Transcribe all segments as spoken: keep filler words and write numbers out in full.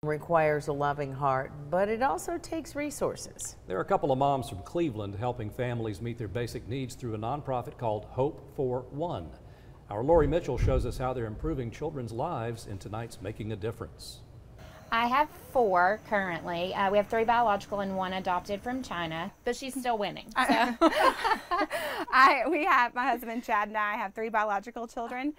Requires a loving heart, but it also takes resources. There are a couple of moms from Cleveland helping families meet their basic needs through a nonprofit called Hope for One. Our Lori Mitchell shows us how they're improving children's lives in tonight's Making a Difference. I have four currently. Uh, we have three biological and one adopted from China, but she's still winning. So. I, we have, my husband Chad and I have three biological children.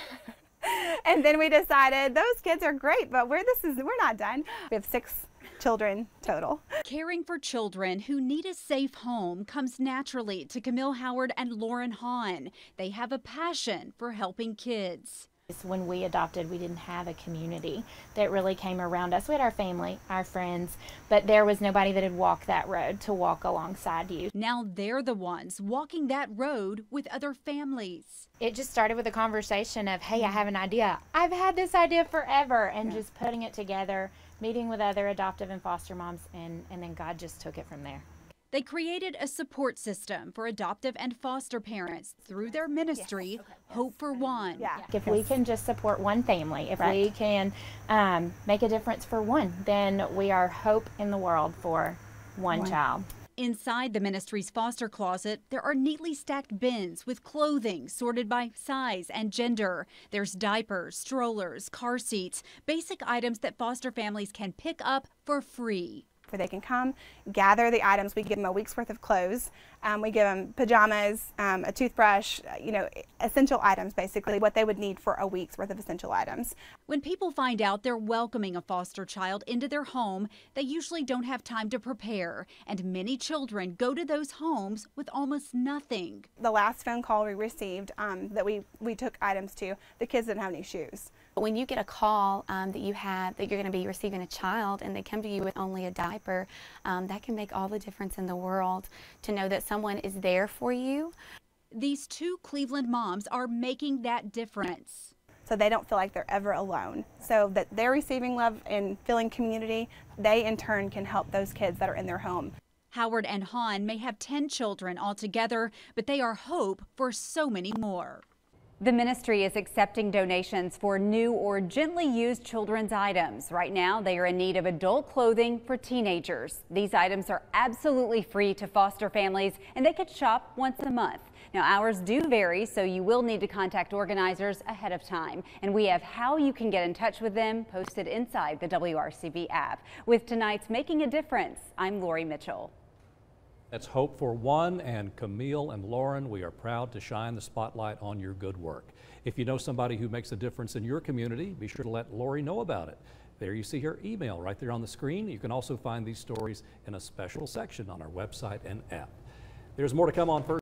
And then we decided those kids are great, but we're, this is, we're not done. We have six children total. Caring for children who need a safe home comes naturally to Camille Howard and Lauren Hahn. They have a passion for helping kids. When we adopted, we didn't have a community that really came around us. We had our family, our friends, but there was nobody that had walked that road to walk alongside you. Now they're the ones walking that road with other families. It just started with a conversation of, hey, I have an idea. I've had this idea forever, and just putting it together, meeting with other adoptive and foster moms, and, and then God just took it from there. They created a support system for adoptive and foster parents through their ministry, yes. Okay. Hope for One. Yeah. If we can just support one family, if right. we can um, make a difference for one, then we are hope in the world for one, one child. Inside the ministry's foster closet, there are neatly stacked bins with clothing sorted by size and gender. There's diapers, strollers, car seats, basic items that foster families can pick up for free. Where they can come, gather the items. We give them a week's worth of clothes. Um, we give them pajamas, um, a toothbrush, you know, essential items, basically what they would need for a week's worth of essential items. When people find out they're welcoming a foster child into their home, they usually don't have time to prepare, and many children go to those homes with almost nothing. The last phone call we received um, that we, we took items to, the kids didn't have any shoes. When you get a call um, that you have that you're going to be receiving a child and they come to you with only a diaper, um, that can make all the difference in the world to know that someone is there for you. These two Cleveland moms are making that difference. So they don't feel like they're ever alone. So that they're receiving love and feeling community, they in turn can help those kids that are in their home. Howard and Hahn may have ten children altogether, but they are hope for so many more. The ministry is accepting donations for new or gently used children's items. Right now, they are in need of adult clothing for teenagers. These items are absolutely free to foster families, and they could shop once a month. Now, hours do vary, so you will need to contact organizers ahead of time. And we have how you can get in touch with them posted inside the W R C B app. With tonight's Making a Difference, I'm Lori Mitchell. That's Hope for One, and Camille and Lauren, we are proud to shine the spotlight on your good work. If you know somebody who makes a difference in your community, be sure to let Lori know about it. There you see her email right there on the screen. You can also find these stories in a special section on our website and app. There's more to come on First.